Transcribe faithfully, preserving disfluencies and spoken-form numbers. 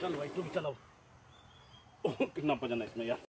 चल भाई तू भी चलाओ। कितना वजन है इसमें यार।